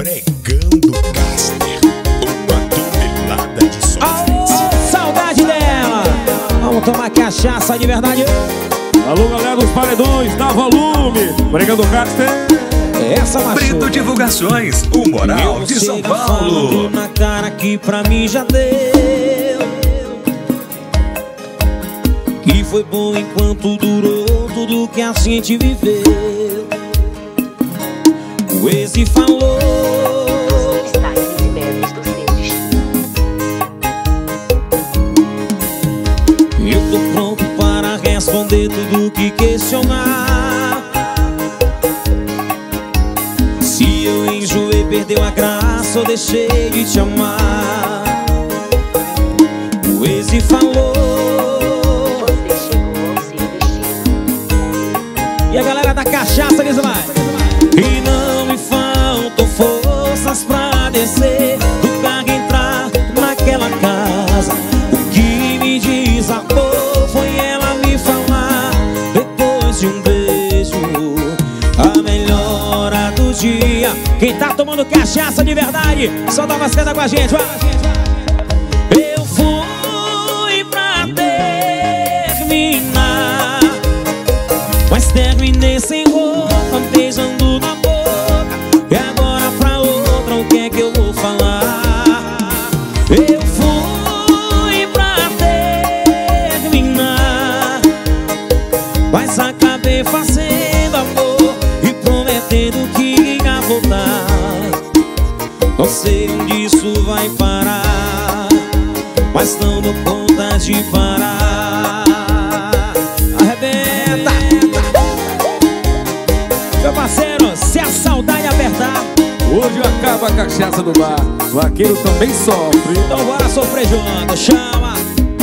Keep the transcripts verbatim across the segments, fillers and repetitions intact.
Bregando Caster, uma tonelada de sofrência. Oh, saudade dela. Vamos tomar cachaça de verdade. Alô, galera dos paredões, dá volume. Bregando Caster. Essa machuca. Brito Divulgações, o moral de São Paulo. Na cara que pra mim já deu, que foi bom enquanto durou tudo que a gente viveu. O ex falou, Está a quinze metros do seu destino. eu tô pronto para responder tudo que questionar. Se eu enjoei, perdeu a graça ou deixei de te amar. O ex falou, Você chegou ao seu destino. e a galera da cachaça diz vai. E não me faltam forças pra descer do carro e entrar naquela casa. O que me desabou foi ela me falar, depois de um beijo, a melhor hora do dia. Quem tá tomando cachaça de verdade, só dá uma cena com a gente, vai. Eu fui pra terminar, mas terminei sem roupa, beijando na boca. E agora pra outra, o que é que eu vou falar? Eu fui pra terminar, mas acabei fazendo amor e prometendo que ia voltar. Não sei onde isso vai parar, mas não dou conta de parar. Arrebenta, meu parceiro, se a saudade apertar, Hoje acaba a cachaça do bar. Vaqueiro também sofre. então bora sofrer junto, chama.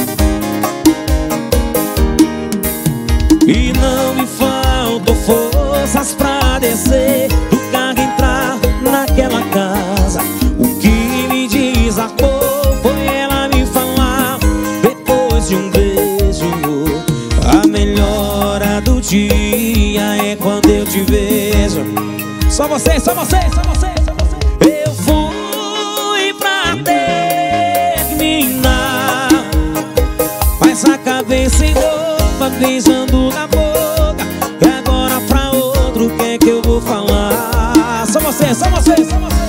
E não me faltam forças pra descer do carro e entrar naquela casa. O que me desarmou foi ela me falar, depois de um beijo, a melhor hora do dia é quando eu te vejo. Só vocês, só vocês, só vocês, só vocês. Eu fui pra terminar, mas acabei sem roupa, beijando na boca. E agora pra outro, o que é que eu vou falar? Só vocês, só vocês, só vocês.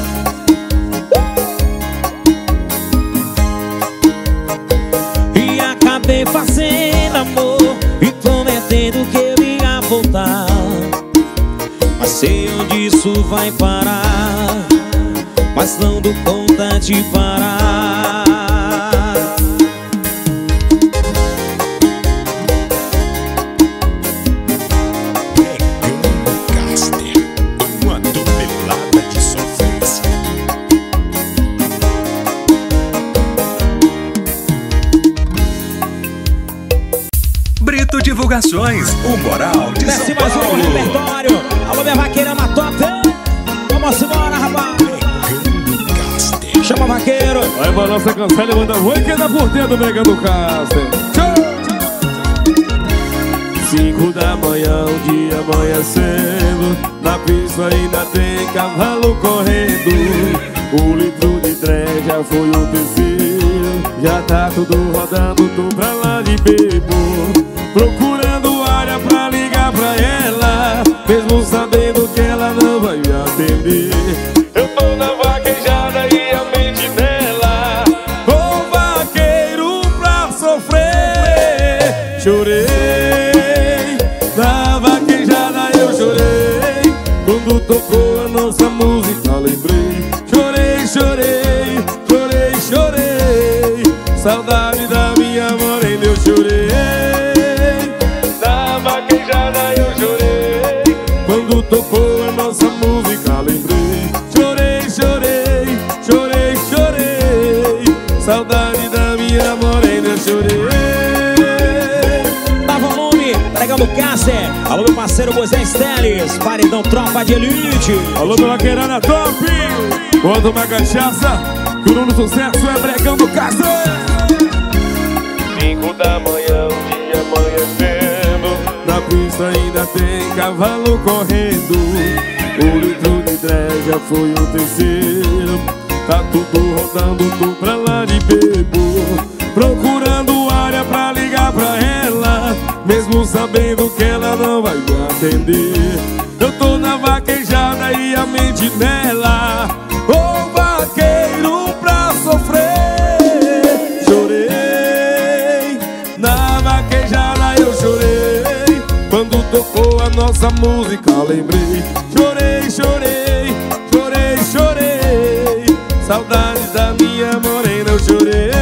E acabei fazendo amor e prometendo que eu ia voltar. Mas sei onde isso vai parar, mas não dou conta de parar. Bregando Caster, uma tonelada de sofrência. Brito Divulgações, o moral de São Desce mais um no Paulo. repertório. Alô, minha vaqueira na top. Vamos embora, rapaz. Bregando Caster. Chama vaqueiro. Vai pra nossa cancela e manda oi que dá por dentro Bregando Caster. Tchau! Cinco da manhã, o dia amanhecendo, na pista ainda tem cavalo correndo. O litro de trem já foi o terceiro, já tá tudo rodando, tô pra lá de bebo, procurando área pra ligar pra ela, mesmo sabendo que ela não vai me atender. Eu tô na vaquejada e a mente dela, ô vaqueiro pra sofrer. Chorei, na vaquejada eu chorei, quando tocou a nossa música lembrei. Chorei, chorei, chorei, chorei, saudade da minha morena eu chorei. Na vaquejada eu chorei, quando tocou a nossa música lembrei. Chorei, chorei, chorei, chorei, saudade da minha morena eu chorei. Dá volume, pregando Caster. Alô, meu parceiro Moisés Teles, paredão tropa de elite. Alô, meu vaqueirana top, bota uma cachaça, que o nome do sucesso é Bregando Caster. Cinco da manhã, o dia amanhecendo, na pista ainda tem cavalo correndo. O litro de três, já foi o terceiro. Tá tudo rodando, tô pra lá de bebo, procurando área pra ligar pra ela, mesmo sabendo que ela não vai me atender. Eu tô na vaquejada e a mente nela, ô vaqueiro pra sofrer. Chorei, na vaquejada eu chorei, quando tocou a nossa música lembrei. Chorei, chorei, chorei, chorei, saudades da minha morena eu chorei.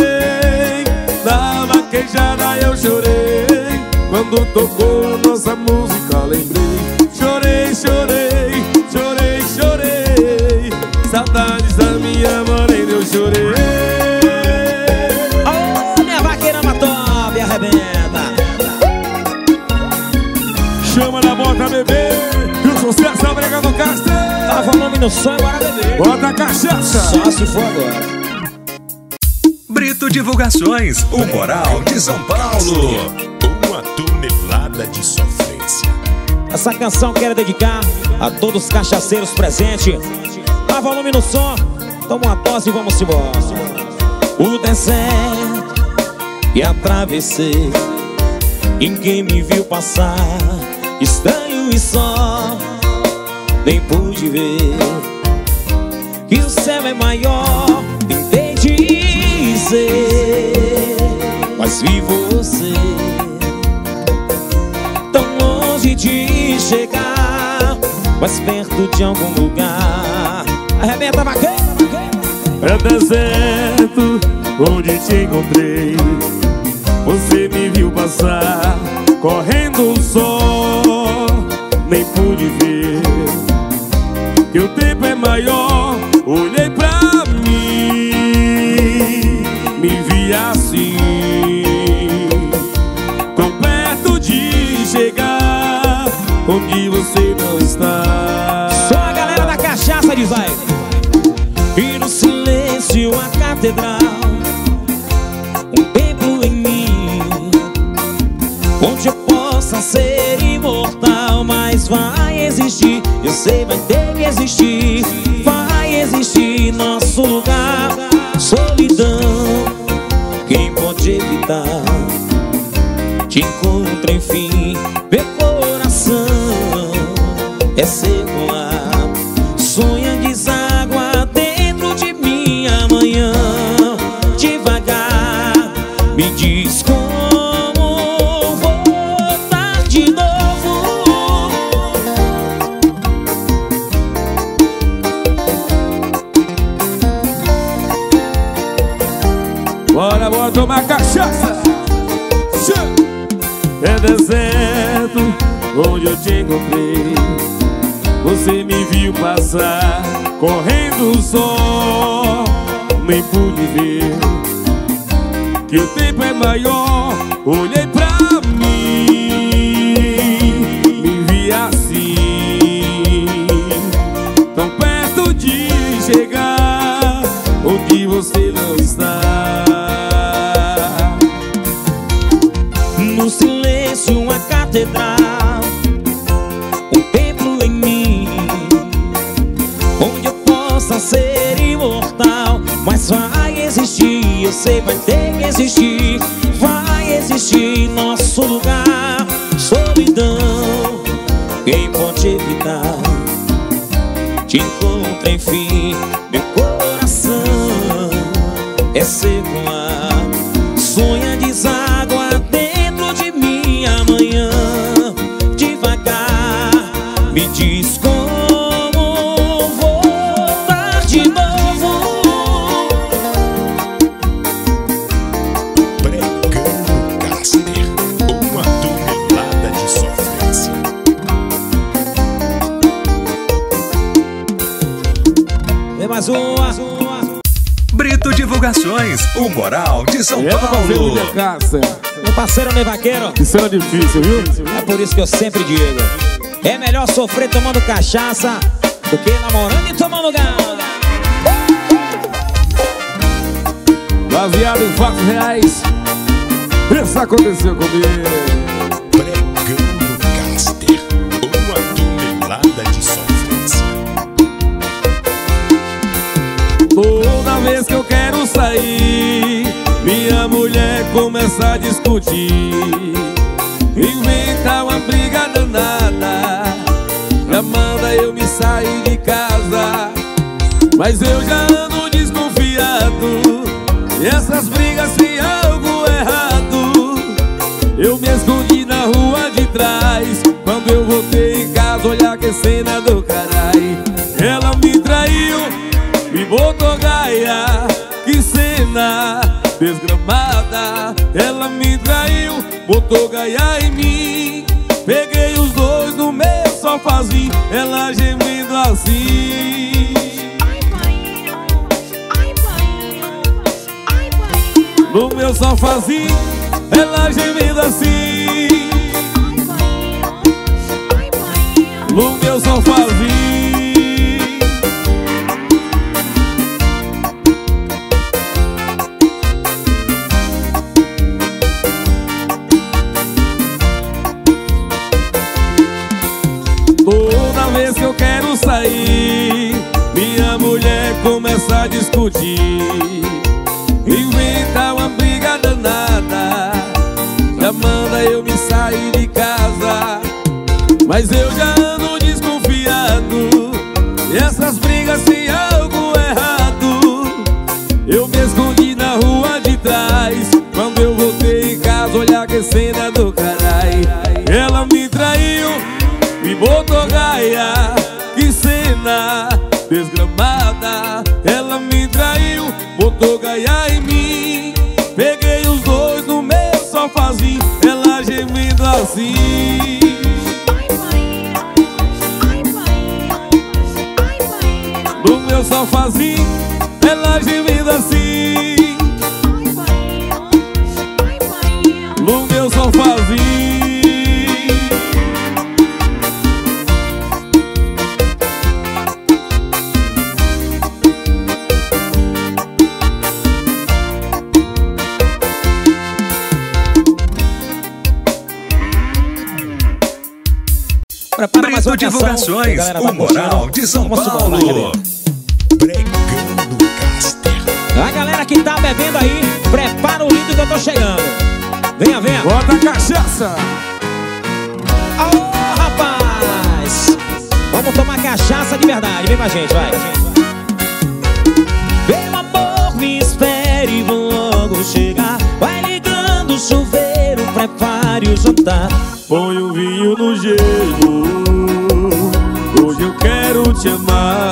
Na vaquejada eu chorei, quando tocou a nossa música lembrei. Chorei, chorei, chorei, chorei, saudades da minha morena eu chorei. Ô, minha vaqueira top, arrebenta. Chama na bota, bebê, e o sucesso é brega do Castelo. Tava o nome no som, agora bebê. Bota a cachaça. Só se for agora. Brito Divulgações, o Moral de São Paulo. Uma tonelada de sofrência. Essa canção quero dedicar a todos os cachaceiros presentes. Dá volume no som, toma uma dose e vamos embora. O deserto e atravessei, ninguém me viu passar, estranho e só, nem pude ver que o céu é maior. Tentei dizer, mas vi você tão longe de chegar, mas perto de algum lugar. Arrebenta, vaqueiro. É deserto onde te encontrei, você me viu passar, correndo só, nem pude ver que o tempo é maior. Olhei pra mim, me vi assim, tão perto de chegar onde você não está. Só a galera da cachaça diz vai. E no silêncio a catedral, um templo em mim, onde eu possa ser imortal. Mas vai existir, eu sei, vai ter que existir. Vai existir nosso lugar, solidão, quem pode evitar? Te encontro enfim, meu coração é secular, sonha deságua dentro de mim amanhã. Devagar, me diz como voltar de novo. Bora, bora tomar cachaça. É deserto onde eu te encontrei, você me viu passar, correndo só, nem pude ver que o tempo é maior. Olhei pra mim, me vi assim, tão perto de chegar onde você não está. No silêncio uma catedral, um templo em mim, onde eu possa ser imortal. Mas vai existir, eu sei, vai ter que existir. Vai existir nosso lugar, solidão, quem pode evitar? Te encontro enfim, meu coração é secular, sonha deságua dentro de mim amanhã. Devagar, me diz como voltar de novo. Pregando Caster, uma tonelada de sofrência. Vem mais uma. Brito Divulgações, o Moral de São É pra fazer Paulo. o caça. Meu parceiro Ney Vaqueiro, Isso era difícil, viu? é por isso que eu sempre digo: é melhor sofrer tomando cachaça do que namorando e tomando galo. Baseado em fatos reais, isso aconteceu comigo. Pregando Caster, uma tonelada de sofrência. vez que eu quero sair, minha mulher começa a discutir, inventa uma briga danada, já manda eu me sair de casa. Mas eu já ando desconfiado, e essas brigas têm algo errado. Eu me escondi na rua de trás, quando eu voltei em casa, olha que cena do carai. Ela me traiu, me botou gaia, que cena desgramada. Ela me traiu, botou gaia em mim, peguei os dois no meu sofazinho, ela gemendo assim. No meu sofazinho, ela gemendo assim. No meu sofazinho. Toda vez que eu quero sair, minha mulher começa a discutir, inventa uma briga danada, já manda eu me sair de casa. Mas eu já ando desconfiado, e essas brigas têm algo errado. Eu me escondi na rua de trás, quando eu voltei em casa, olha que cena do carai. Ela me traiu, me botou gaia, que cena desgramada. Ela me traiu, botou gaia em mim, peguei os dois no meu sofazinho, ela gemendo assim. No meu sofazinho, ela gemendo assim. No meu sofazinho. Prepara mais uma divulgações, o Moral de São Paulo. Pregando Caster. A galera que tá bebendo aí, prepara o lindo que eu tô chegando. Venha, venha. Bota a cachaça. Ô, rapaz, vamos tomar cachaça de verdade. Vem com a gente, vai. Meu amor, me espere e vou logo chegar. Vai ligando o chuveiro, prepare o jantar. Põe o vinho no gelo, hoje eu quero te amar.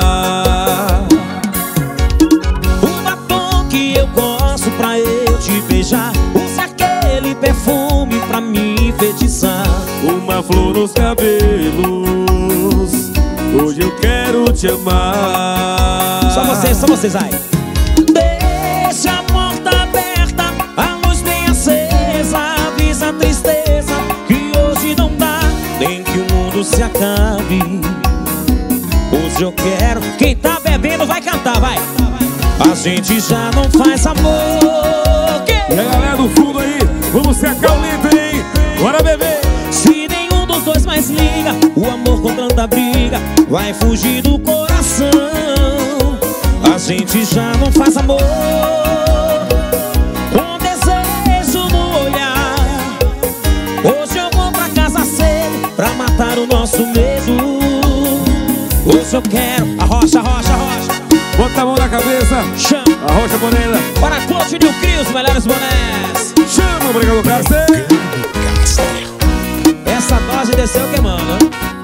Um batom que eu gosto pra eu te beijar, use aquele perfume pra me enfeitiçar. Uma flor nos cabelos, hoje eu quero te amar. Só vocês, só vocês, vai. Deixa a porta aberta, a luz bem acesa, avisa a tristeza que hoje não dá, nem que o mundo se acabe. Hoje eu quero, quem tá bebendo vai cantar, vai. A gente já não faz amor. Que? E a galera do fundo aí, vamos secar o litro, hein? Bora beber. Se nenhum dos dois mais liga, o amor com tanta briga vai fugir do coração. A gente já não faz amor, com desejo no olhar. Hoje eu vou pra casa cedo pra matar o nosso medo. Hoje eu quero arrocha, arrocha, arrocha. Bota a mão na cabeça, Chama arrocha a bonela. para Coach New Crio, os melhores bonés. Chama o Pregando Caster. Pregando Caster. Essa dose desceu queimando.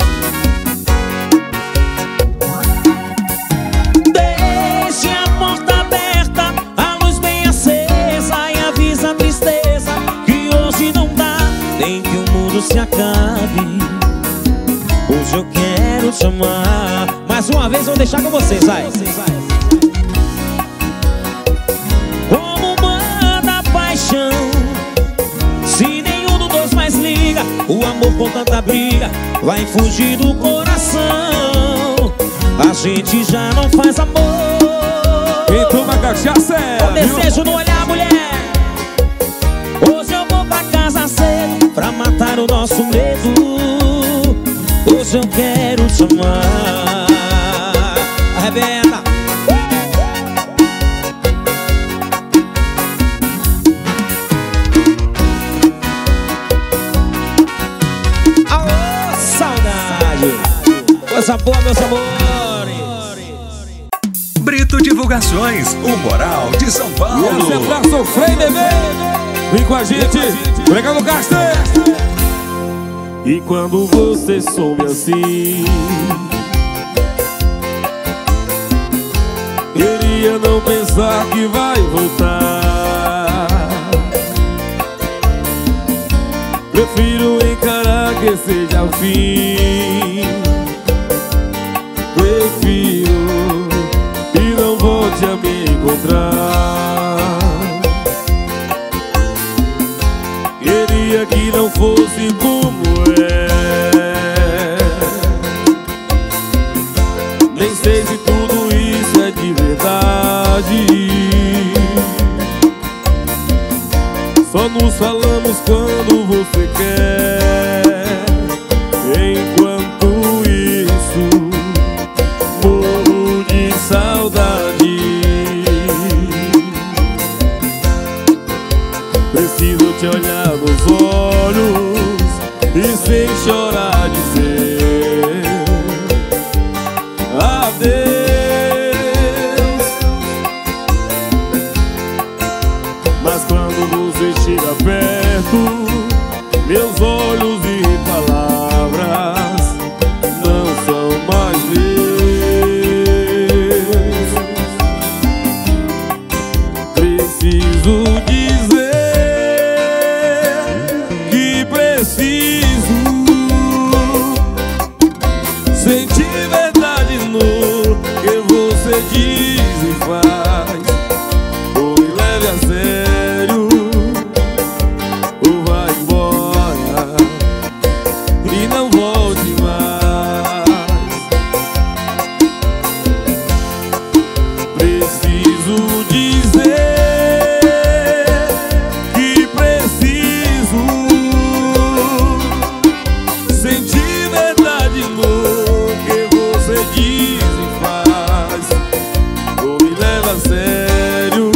Deixe a porta aberta, a luz bem acesa, e avisa a tristeza que hoje não dá, nem que o mundo se acabe. Hoje eu quero te amar. Mais uma vez vou deixar com vocês, vai. Como manda a paixão, se nenhum dos dois mais liga, o amor com tanta briga vai fugir do coração. A gente já não faz amor. Quem toma cachaça é O desejo no olhar, mulher. Hoje eu vou pra casa cedo pra matar o nosso medo. Hoje eu quero te amar. Arrebenta. Coisa boa, meus amores. Brito Divulgações, o moral de São Paulo. E esse é pra sofrer, bebê. Vem com a gente, Pregando Caster. E quando você soube assim, queria não pensar que vai voltar. Prefiro encarar que seja o fim. Prefiro e não volte a me encontrar. Queria que não fosse como é. Nem sei se tudo isso é de verdade. Só nos falamos quando você quer. Enquanto isso, morro de saudade. Preciso te olhar nos olhos e sem chorar dizer adeus. Mas quando você chega perto, meus olhos e palavras não são mais meus. Preciso dizer que preciso sentir verdade no que você diz e faz. Ou me leve a sério, ou vai embora e não volte mais. Preciso dizer que preciso sentir verdade no que você diz e faz. Ou me leva a sério,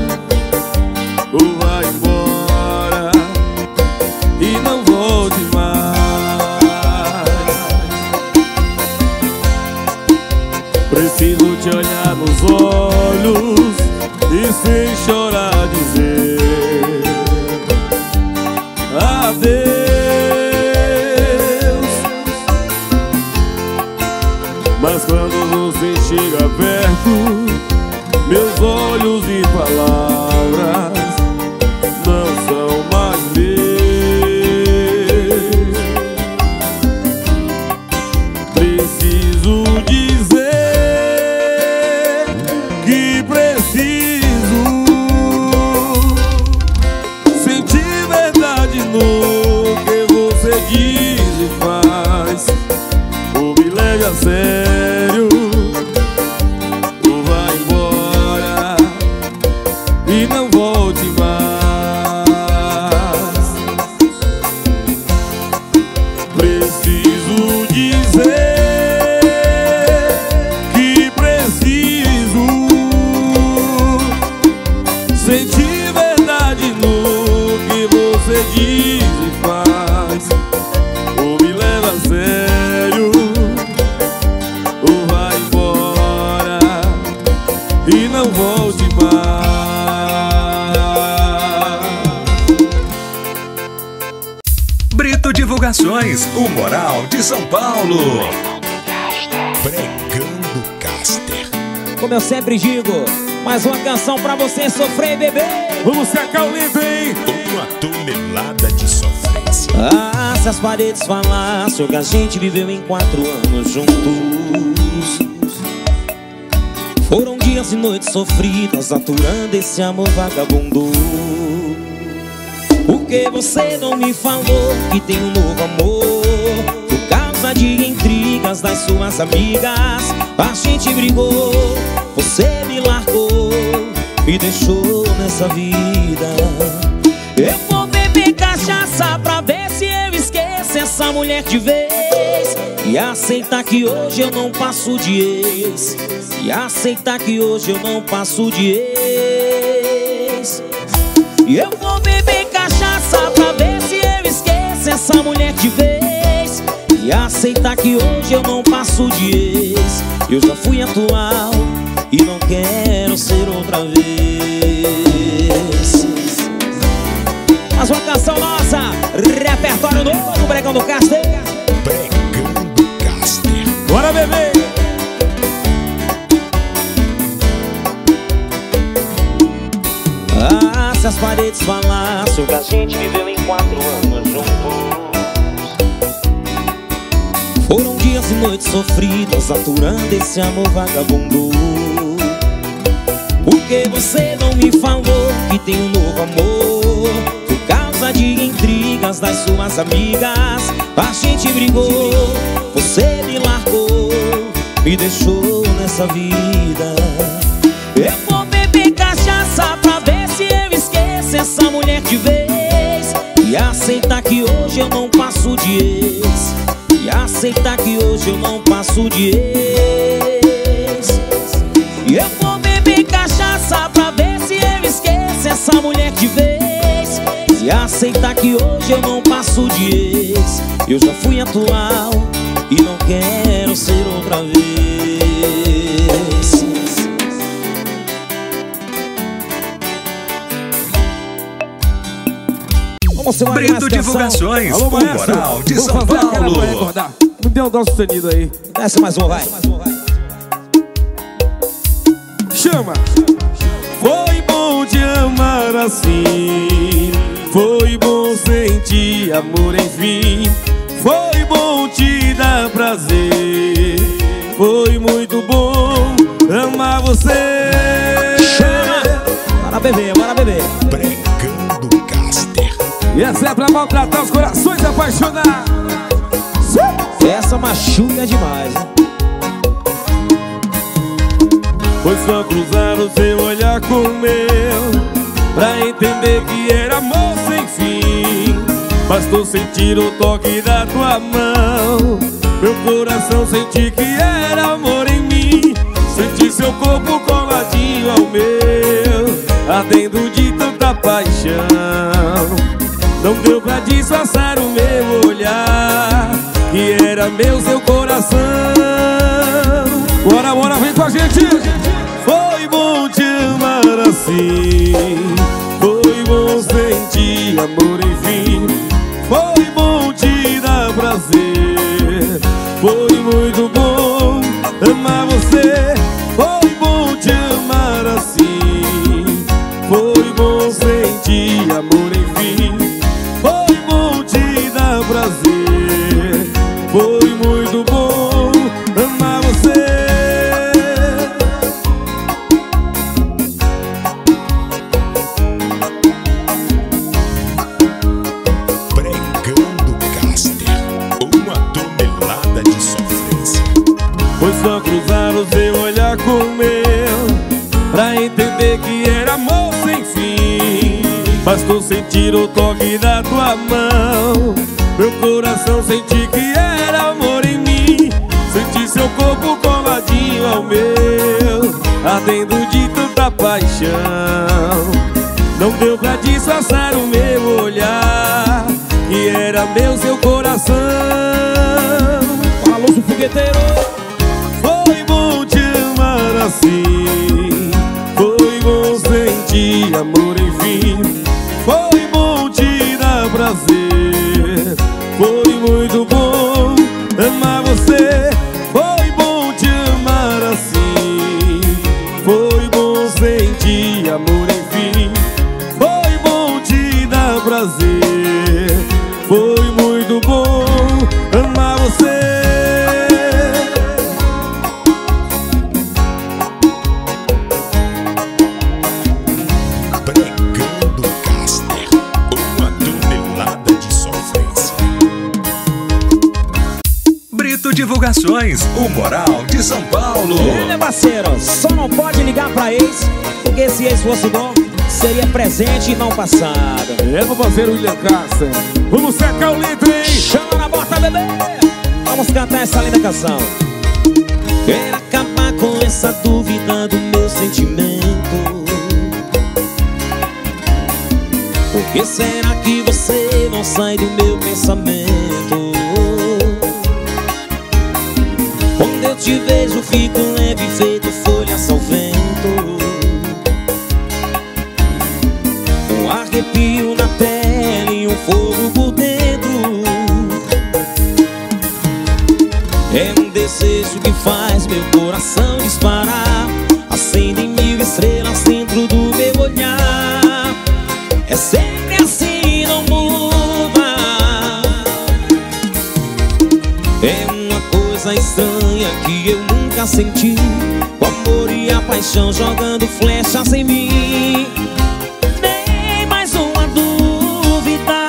ou vai embora e não volte mais. Preciso te olhar nos olhos e sem chorar dizer adeus. Mas quando você chega perto, meus olhos e palavras não são mais meus. Preciso dizer que preciso sentir verdade no que você diz e faz. Ou me leve a sério, ou vai embora e não volte mais. Preciso dizer que preciso sentir verdade no que você diz e faz. Ou me leva a sério, ou vai embora e não volte mais. Brito Divulgações, o moral de São Paulo. Pregando Caster. Como eu sempre digo, mais uma canção pra você sofrer e beber. Vamos secar o lento, hein? Uma tonelada de sofrência. Ah, se as paredes falassem o que a gente viveu em quatro anos juntos. Foram dias e noites sofridas, aturando esse amor vagabundo. Por que você não me falou que tem um novo amor? Por causa de intrigas das suas amigas, a gente brigou, você me largou, me deixou nessa vida. Eu vou beber cachaça pra ver se eu esqueço essa mulher de vez, e aceitar que hoje eu não passo de ex, e aceitar que hoje eu não passo de ex. E eu vou beber cachaça pra ver se eu esqueço essa mulher de vez, e aceitar que hoje eu não passo de ex. Eu já fui atual e não quero ser outra vez. Mais uma canção nossa, repertório novo, Bregão do Caster. Bregão do Caster. Bora, bebê! Ah, se as paredes falassem o que a gente viveu em quatro anos juntos. Foram dias e noites sofridas aturando esse amor vagabundo. Por que você não me falou que tem um novo amor? Por causa de intrigas das suas amigas a gente brigou, você me largou, me deixou nessa vida. Eu vou beber cachaça pra ver se eu esqueço essa mulher de vez, e aceitar que hoje eu não passo de ex, e aceitar que hoje eu não passo de ex. E eu vou beber cachaça pra ver se eu esqueço essa mulher de vez, e aceitar que hoje eu não passo de ex. Eu já fui atual e não quero ser outra vez. Brito Divulgações, Alô, o Moral de São Paulo. Me dê um dó sustenido aí. Desce mais um, vai. Chama! Foi bom te amar assim, foi bom sentir amor, enfim. Foi bom te dar prazer, foi muito bom amar você. Chama! Bora beber, bora beber. Bregão do Caster. E essa é pra maltratar os corações apaixonados. Essa machuca demais, né? Foi só cruzar o seu olhar com o meu pra entender que era amor sem fim. Bastou sentir o toque da tua mão, meu coração senti que era amor em mim. Senti seu corpo coladinho ao meu, ardendo de tanta paixão. Não deu pra disfarçar o meu olhar, que era meu seu coração. Bora, bora, vem com a gente! Foi bom te amar assim, foi bom sentir amor, enfim. Foi bom te dar prazer, foi muito bom amar você. Foi bom te amar assim, foi bom sentir amor, enfim. Foi bom te dar prazer, foi muito bom amar você. Bregão do Caster. Uma tonelada de sofrência. Foi só cruzar o seu olhar com o meu pra entender que era amor sem fim. Bastou sentir o toque da tua mão, meu coração senti que era amor em mim. Senti seu corpo coladinho ao meu, ardendo de tanta paixão. Não deu pra disfarçar o meu olhar, que era meu seu coração. Alô, fogueteiro! Foi bom te amar assim, foi bom sentir amor, enfim. Foi bom te dar prazer, foi muito bom amar você. Foi bom te amar assim, foi bom sentir amor, enfim. Foi bom te dar prazer, foi muito bom amar você. Bregão do Caster. Uma tonelada de sofrência. Brito Divulgações, o Moral de São Paulo. Olha, parceiro, só não pode ligar pra ex, porque se ex fosse bom, seria presente e não passado. É, meu parceiro William Castro. Vamos secar o litro, hein? Chama na bota, bebê! Vamos cantar essa linda canção. Quero acabar com essa dúvida do meu sentimento. Por que será que você não sai do meu pensamento? te vejo, fico leve, feito folhas ao vento. Um arrepio na pele e um fogo por dentro. É um desejo que faz meu coração disparar. Acendem mil estrelas dentro do meu olhar. É sempre assim, não muda. É uma coisa estranha que eu nunca senti. O amor e a paixão jogando flechas em mim. Nem mais uma dúvida.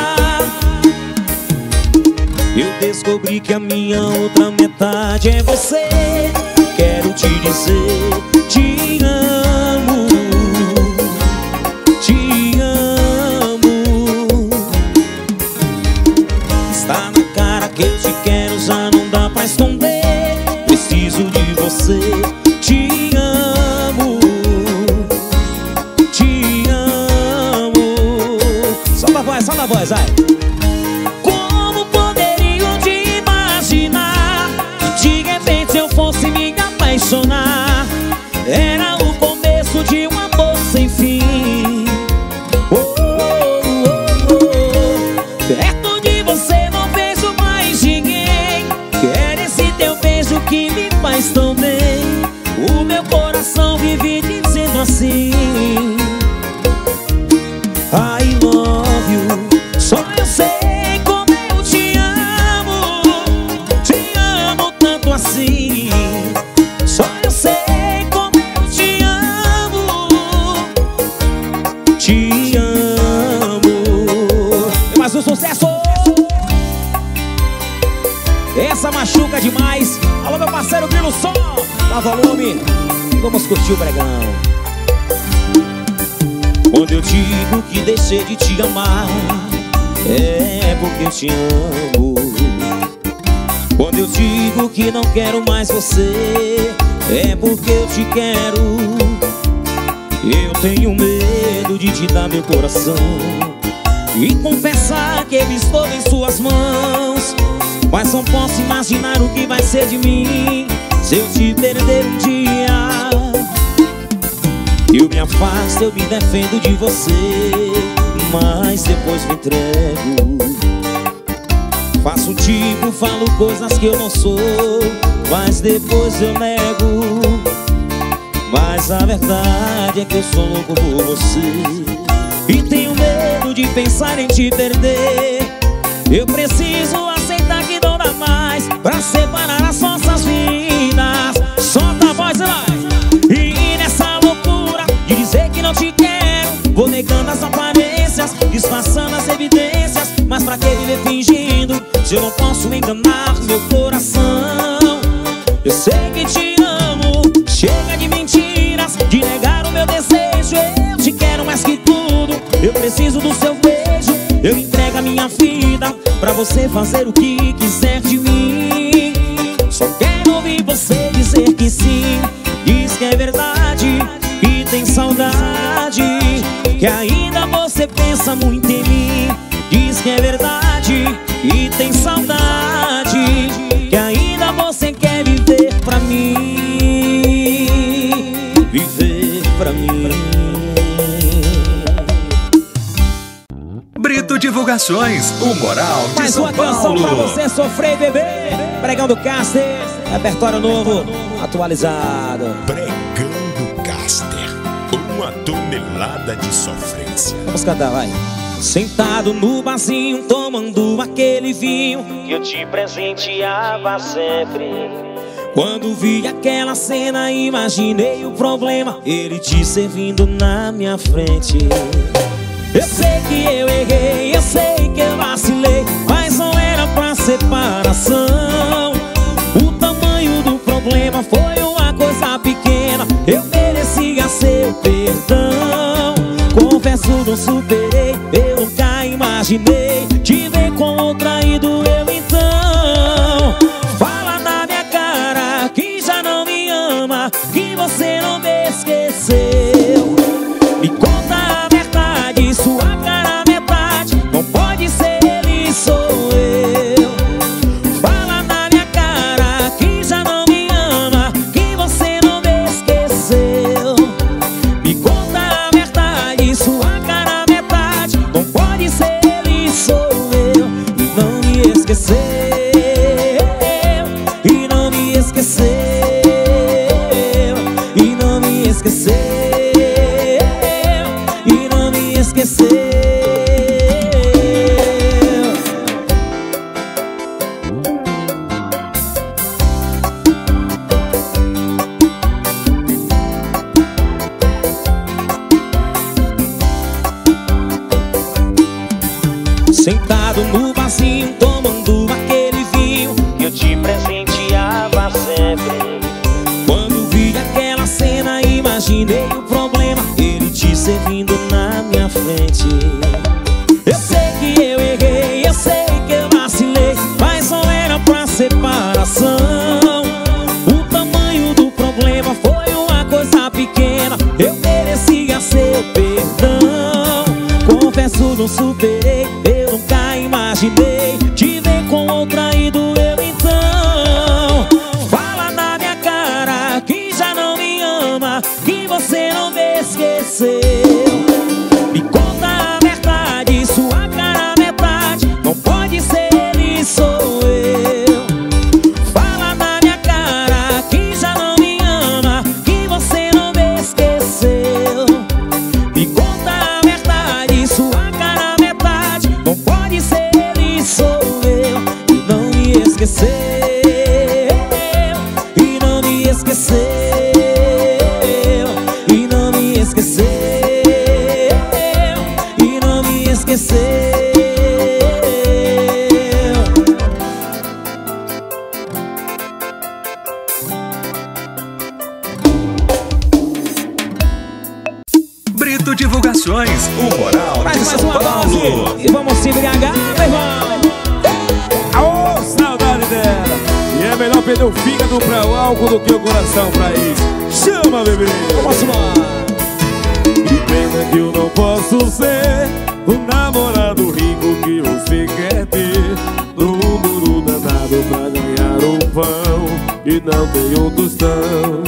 Eu descobri que a minha outra metade é você. Quero te dizer, te amo, te amo. Está na cara que eu te quero, já não dá pra esconder. Preciso de você, te amo, te amo. Solta a voz, solta a voz, vai. Como poderiam te imaginar que de repente eu fosse me apaixonar? Era o começo de um amor sem fim. Oh, oh, oh, oh. Perto de você não vejo mais ninguém. Quero esse teu beijo que me faz tão bem. O meu coração vive dizendo assim: I love you. Só eu sei como eu te amo. Te amo tanto assim. Só eu sei como eu te amo. Te amo. E mais um sucesso. Essa machuca demais. Alô, meu parceiro Grilo Som. Dá volume. Vamos curtir o pregão. Quando eu digo que deixei de te amar, é porque eu te amo. Quando eu digo que não quero mais você, é porque eu te quero. Eu tenho medo de te dar meu coração e confessar que eu estou em suas mãos. Mas não posso imaginar o que vai ser de mim se eu te perder um dia. Eu me afasto, eu me defendo de você, mas depois me entrego. Faço tipo, falo coisas que eu não sou, mas depois eu nego. Mas a verdade é que eu sou louco por você e tenho medo de pensar em te perder. Eu preciso aceitar que não dá mais pra separar as nossas vidas. Solta a voz, vai! E nessa loucura de dizer que não te quero, vou negando as aparências, disfarçando as evidências. Mas pra que viver fingindo se eu não posso enganar meu coração? Eu sei que te amo, chega de mentiras, de negar o meu desejo. Eu te quero mais que tudo, eu preciso do seu beijo. Eu entrego a minha vida pra você fazer o que quiser de mim. Só quero ouvir você dizer que sim. Diz que é verdade, que tem saudade, que ainda você pensa muito em mim. Diz que é verdade, que tem saudade, que ainda você quer viver pra mim. Viver pra mim. Brito Divulgações, o moral de Mais São uma canção Paulo. pra você sofrer e beber. Pregão do Caster, repertório novo, atualizado. Pregão do Caster, uma tonelada de sofrência. Vamos cantar, vai. Sentado no barzinho, tomando aquele vinho que eu te presenteava sempre. Quando vi aquela cena, imaginei o problema, ele te servindo na minha frente. Eu sei que eu errei, eu sei que eu vacilei, mas não era pra separação. O tamanho do problema foi uma coisa pequena, eu merecia seu perdão. Confesso, não superei, eu nunca imaginei te ver com outra e doeu então. Fala na minha cara que já não me ama, que você não me esqueceu. Me conta a verdade, sua cara metade, não pode ser ele, sou eu. Fala na minha cara que já não me esqueceu, e não me esqueceu. Sentado no barzinho, tomando aquele vinho que eu te presenteava sempre. Quando vi aquela cena, imaginei o problema, ele te servindo na minha frente. Eu sei que eu errei, eu sei que eu vacilei, mas não era pra separação. O tamanho do problema foi uma coisa pequena, eu merecia seu perdão. Confesso, não superei, eu nunca imaginei te ver com outra e doeu então. Fala na minha cara que já não me ama, que você não me esqueceu. Me conta a verdade, sua cara metade, não pode ser ele, sou eu. Fala na minha cara que já não me ama, que você não me esqueceu. Me conta a verdade, sua cara metade, não pode ser ele, sou eu. E não me esqueceu, e não me esqueceu, e não me esqueceu, e não me esqueceu. Brito Divulgações, o moral de Mais, mais São uma Paulo. dose e vamos se embriagar, meu irmão. Aô, saudade dela. E é melhor perder o fígado pra o álcool do que o coração pra isso. Chama, bebê. Vamos embora. Que pena que eu não posso ser o namorado rico que você quer ter. No mundo danado pra ganhar um pão e não tem um tostão.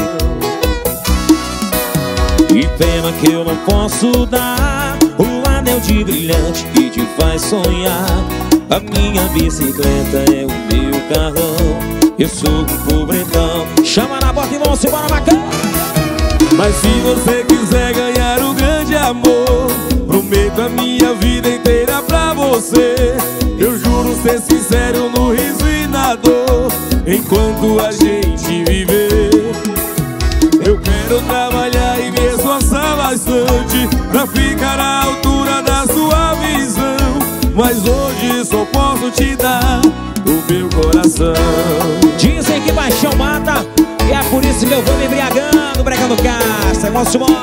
Que pena que eu não posso dar o anel de brilhante que te faz sonhar. A minha bicicleta é o meu carrão, eu sou um pobretão. Chama na bota e vamos embora, bacana. Mas se você quiser ganhar o grande amor, prometo a minha vida inteira pra você. Eu juro ser sincero no riso e na dor, enquanto a gente viver. Eu quero trabalhar e me esforçar bastante pra ficar à altura da sua visão. Mas hoje só posso te dar o meu coração. Dizem que paixão mata, e é por isso que eu vou me embriagando, bregando casta. Vamos embora.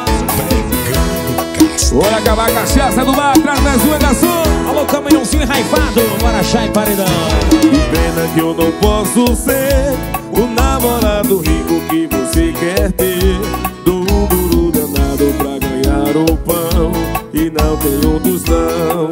Bora acabar a cachaça do bar atrás da sua garçom. Alô, caminhãozinho enraivado, bora achar em paredão. Que pena que eu não posso ser o namorado rico que você quer ter. Dou um duro danado pra ganhar o pão e não tenho um tostão.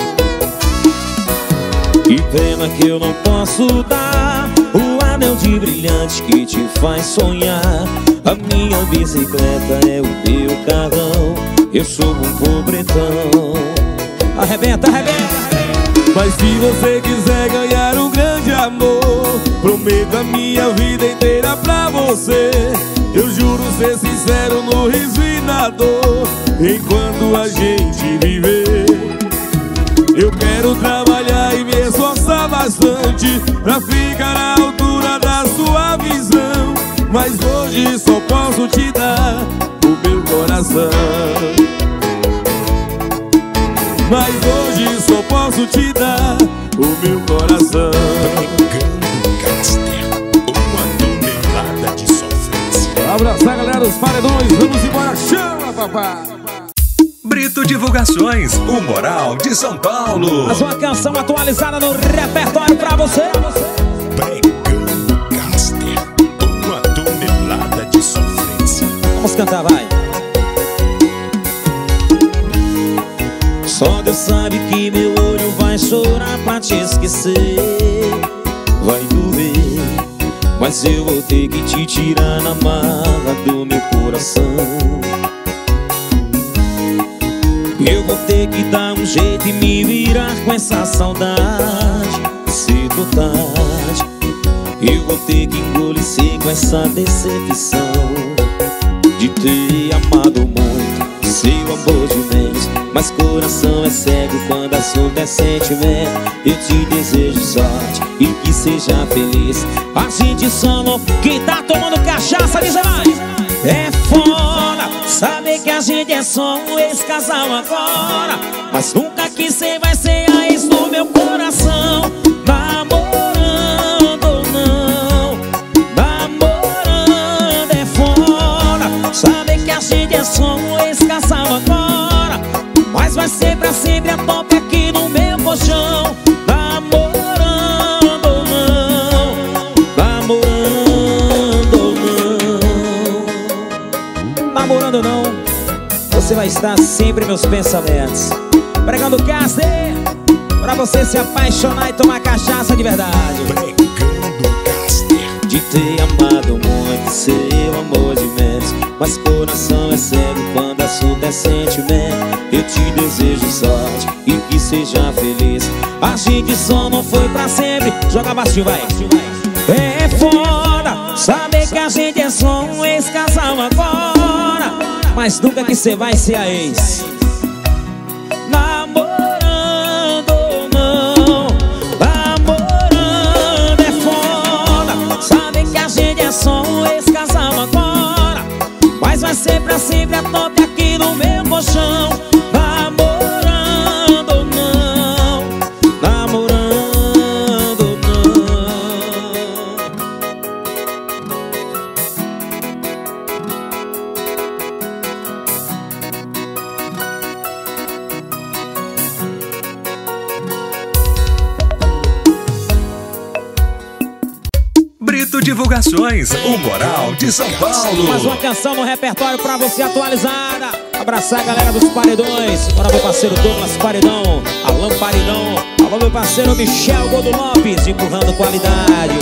Que pena que eu não posso dar o anel de brilhante que te faz sonhar. A minha bicicleta é o meu carrão, eu sou um pobretão. Arrebenta, arrebenta. Mas se você quiser ganhar um grande amor, prometo a minha vida inteira pra você. Eu juro ser sincero no riso e na dor, enquanto a gente viver. Eu quero trabalhar e me esforçar bastante pra ficar à altura da sua visão. Mas hoje só posso te dar o meu coração. Mas hoje só posso te dar o meu coração. Uma tonelada de sofrência. Abraçar a galera dos paredões, vamos embora, chama, papai. Brito Divulgações, o moral de São Paulo. Mais uma canção atualizada no repertório pra você. Pregando Caster, uma tonelada de sofrência. Vamos cantar, vai. Só Deus sabe que meu olho vai chorar pra te esquecer. Vai doer, mas eu vou ter que te tirar na marra do meu coração. Eu vou ter que dar um jeito e me virar com essa saudade. Cedo ou tarde, eu vou ter que engolir seco essa decepção de ter mas coração é cego quando assunto é sentimento. Eu te desejo sorte e que seja feliz. A gente só não... Quem tá tomando cachaça, diz mais. É foda saber que a gente é só um ex-casal agora, mas nunca que cê vai ser a ex do meu coração. Namorando ou não, namorando é foda saber que a gente é só um ex-casal agora, mas vai ser pra sempre a top aqui no meu colchão. Namorando ou não, namorando ou não, namorando ou não, você vai estar sempre em meus pensamentos. Pregando Caster, pra você se apaixonar e tomar cachaça de verdade. Pregando Caster. De ter amado muito, seu amor de menos, mas coração é cego quando assunto é sentimento. Eu te desejo sorte e que seja feliz. A gente só não foi pra sempre. Joga baixo, vai. É foda saber que a gente é só um ex-casal agora, mas nunca que cê vai ser a ex. Namorando ou não, namorando é foda saber que a gente é só um ex-casal agora, mas vai ser pra sempre a top aqui no meu colchão. Namorando ou não, namorando ou Brito Divulgações, o Moral de São Paulo. Mais uma canção no repertório pra você atualizada. Abraçar a galera dos paredões. Bora meu parceiro Douglas Paredão, Alan Paredão. Alô meu parceiro Michel Godo Lopes, empurrando qualidade.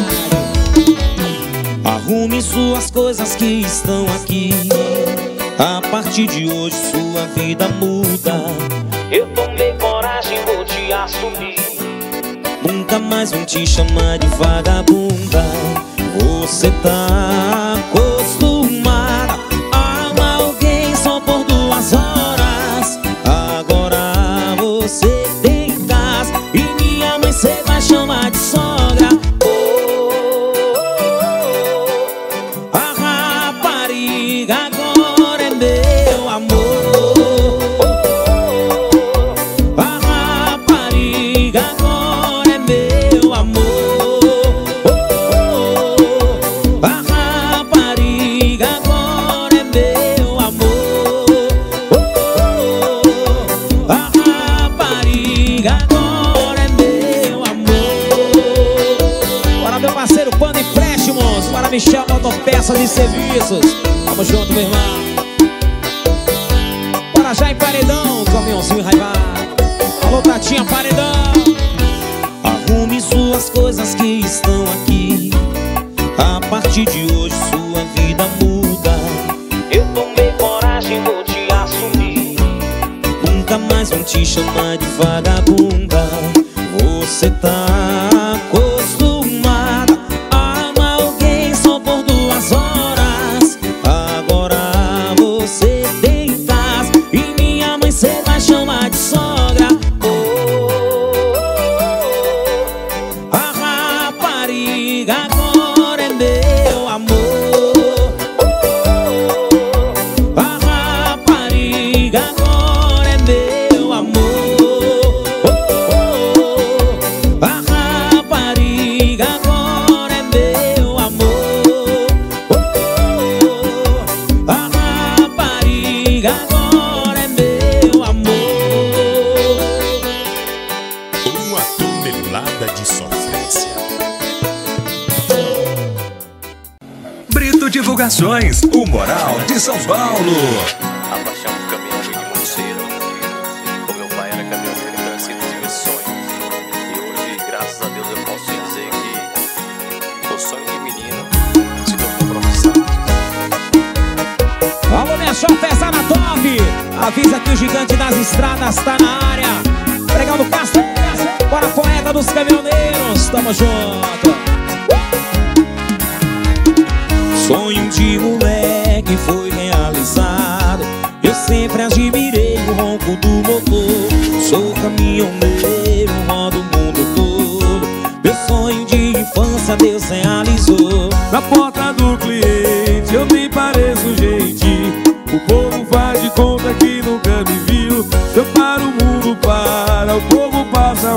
Arrume suas coisas que estão aqui. A partir de hoje sua vida muda. Eu tomei coragem, vou te assumir. Nunca mais vão te chamar de vagabunda. Você tá acostumada a amar alguém só por duas horas. Agora você tem casa e minha mãe cê vai chamar de sogra. Oh, a rapariga agora é meu amor. Oh, a rapariga agora é meu amor. Michel Motopeças e Serviços, tamo junto, meu irmão. Bora já em Paredão, caminhãozinho raivado. Alô, Tatinha Paredão. Arrume suas coisas que estão aqui. A partir de hoje sua vida muda. Eu tomei coragem, vou te assumir. Nunca mais vão te chamar de vagabunda. Você tá acostumada a amar alguém só por duas horas. Agora você tem casa e minha mãe cê vai chamar de sogra. Oh, a rapariga agora é meu amor. Oh, a rapariga agora é meu amor. Divulgações, o Moral de São Paulo. A paixão do caminhão veio de muito cedo. O meu pai era caminhoneiro, então eu sempre tive esse sonho. E hoje, graças a Deus, eu posso dizer que o sonho de menino se tornou profissão. Alô, minha show pesada top. Avisa que o gigante das estradas tá na área. Pregando Castro, bora poeta dos caminhoneiros. Tamo junto. Sonho de moleque foi realizado. Eu sempre admirei o ronco do motor.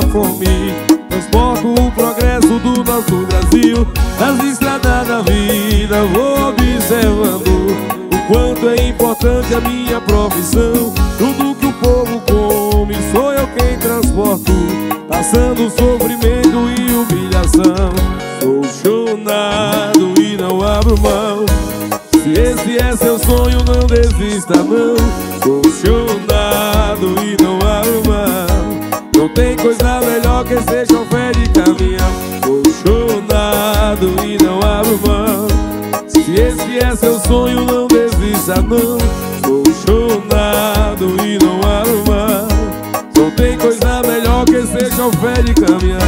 fome. Transporto o progresso do nosso Brasil. Nas estradas da vida vou observando o quanto é importante a minha profissão. Tudo que o povo come sou eu quem transporto, passando sofrimento e humilhação. Sou chonado e não abro mão. Se esse é seu sonho, não desista não. Sou chonado e não abro mão. Não tem coisa melhor que ser chofer de caminhão. Sou chonado e não abro mão. Se esse é seu sonho, não desista não. Sou chonado e não abro mão. Não tem coisa melhor que ser chofer de caminhão.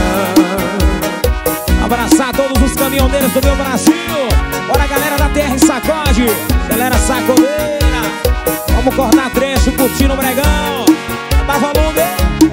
Abraçar todos os caminhoneiros do meu Brasil. Bora, galera da Terra em Sacode, galera sacodeira. Vamos cortar trecho, curtindo o bregão. Dá volume.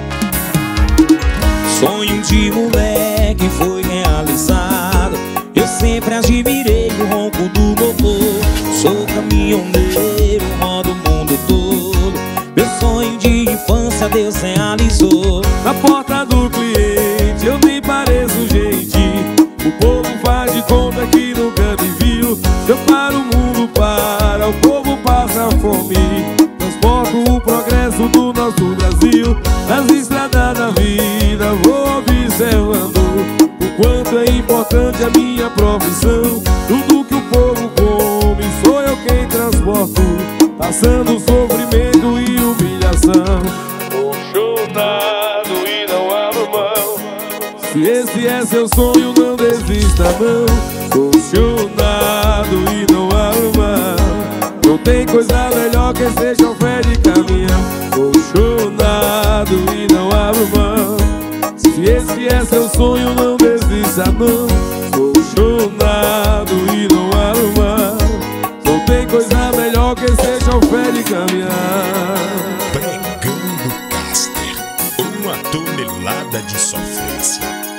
Sonho de moleque foi realizado. Eu sempre admirei o ronco do motor. Sou caminhoneiro, rodo o mundo todo. Meu sonho de infância Deus realizou. Na porta do cliente eu nem pareço gente. O povo faz de conta que nunca me viu. Se eu paro o mundo para, o povo passa fome. Transporto o progresso do nosso Brasil. Nas estradas da vida vou observando o quanto é importante a minha profissão. Tudo que o povo come sou eu quem transporto, passando sofrimento e humilhação. Sou chonado e não abro mão. Se esse é seu sonho, não desista não. Sou chonado e não abro mão. Não tem coisa melhor que ser chofer de caminhão. Sou chonado e não abro mão. Se esse é seu sonho, não desista não. Sou chonado e não abro mão. Não tem coisa melhor que ser chofer de caminhão. Pregando Caster, uma tonelada de sofrência.